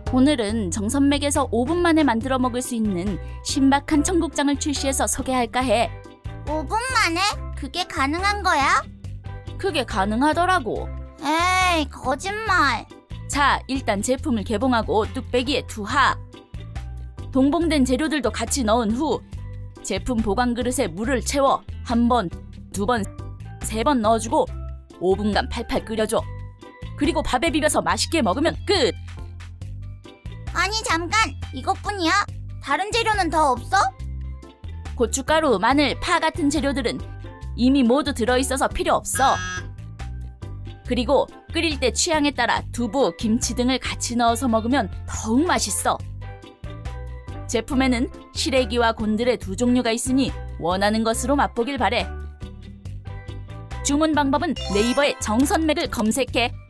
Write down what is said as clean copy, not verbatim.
오늘은 정선맥에서 5분 만에 만들어 먹을 수 있는 신박한 청국장을 출시해서 소개할까 해. 5분 만에? 그게 가능한 거야? 그게 가능하더라고. 에이, 거짓말. 자, 일단 제품을 개봉하고 뚝배기에 투하. 동봉된 재료들도 같이 넣은 후 제품 보관 그릇에 물을 채워 1번, 2번, 3번 넣어주고 5분간 팔팔 끓여줘. 그리고 밥에 비벼서 맛있게 먹으면 끝! 아니 잠깐, 이것뿐이야? 다른 재료는 더 없어? 고춧가루, 마늘, 파 같은 재료들은 이미 모두 들어있어서 필요 없어. 그리고 끓일 때 취향에 따라 두부, 김치 등을 같이 넣어서 먹으면 더욱 맛있어. 제품에는 시래기와 곤드레 두 종류가 있으니 원하는 것으로 맛보길 바래. 주문 방법은 네이버에 정선맥을 검색해